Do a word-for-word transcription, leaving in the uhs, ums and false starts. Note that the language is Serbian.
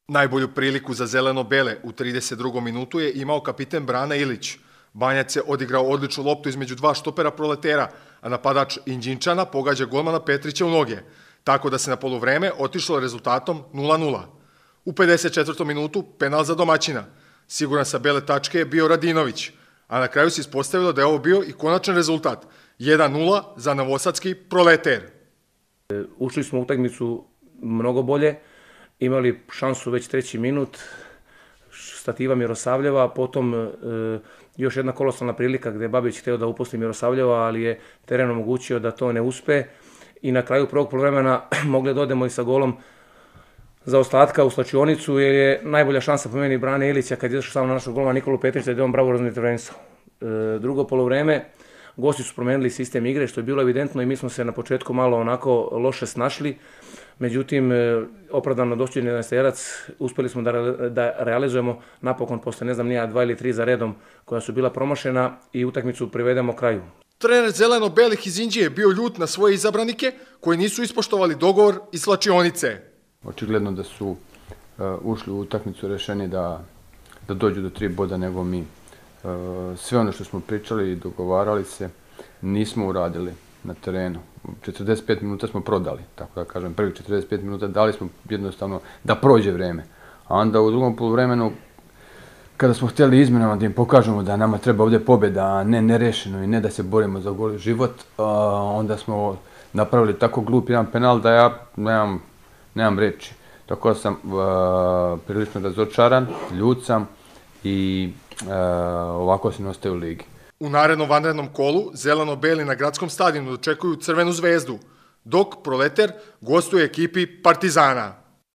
Najbolju priliku za zeleno-bele u trideset drugom minutu je imao kapiten Brana Ilić. Banjac je odigrao odličnu loptu između dva štopera Proletera, a napadač Inđinčana pogađa golmana Petrića u noge, tako da se na poluvreme otišlo rezultatom nula nula. U pedeset četvrtom minutu penal za domaćina. Siguran sa bele tačke je bio Radinović, a na kraju se ispostavilo da je ovo bio i konačan rezultat jedan nula za novosadski Proleter. Ušli smo u utakmicu mnogo bolje, imali šansu već treći minut, stativa Mirosavljeva, potom e, još jedna kolosalna prilika gde je Babić hteo da uposli Mirosavljeva, ali je teren omogućio da to ne uspe i na kraju prvog poluvremena mogli da odemo i sa golom za ostatka u slačionicu, jer je najbolja šansa po meni Brane Ilića kad je izašao samo na našog golmana Nikolu Petrića da je on bravurozno intervenisao. E, drugo poluvreme, gosti su promenili sistem igre, što je bilo evidentno i mi smo se na početku malo onako loše snašli. Međutim, opravdano doći jedanaesterac, uspeli smo da, da realizujemo napokon posle ne znam nija dva ili tri za redom koja su bila promašena i utakmicu privedemo kraju. Trener zeleno-belih iz Inđije je bio ljut na svoje izabranike koji nisu ispoštovali dogovor iz slačionice. Očigledno da su uh, ušli u utakmicu rešeni da, da dođu do tri boda nego mi. Uh, sve ono što smo pričali i dogovarali se nismo uradili na terenu. četrdeset pet minuta smo prodali, tako da kažem, prvih četrdeset pet minuta dali smo jednostavno da prođe vreme. A onda u drugom poluvremenu, kada smo htjeli izmenama da im pokažemo da nama treba ovdje pobjeda, a ne nerešeno i ne da se borimo za goli život, onda smo napravili tako glup jedan penal da ja nemam, nemam reči. Tako da sam uh, prilično razočaran, ljut sam i uh, ovako se ne ostaje u ligi. U narednom vanrednom kolu zeleno-beli na gradskom stadionu dočekuju Crvenu zvezdu, dok Proleter gostuje ekipi Partizana.